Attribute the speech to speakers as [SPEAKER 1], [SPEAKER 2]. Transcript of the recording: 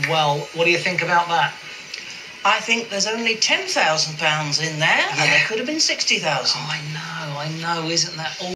[SPEAKER 1] Well, what do you think about that?
[SPEAKER 2] I think there's only £10,000 in there, and there could have been 60,000.
[SPEAKER 1] Oh, I know, isn't that all?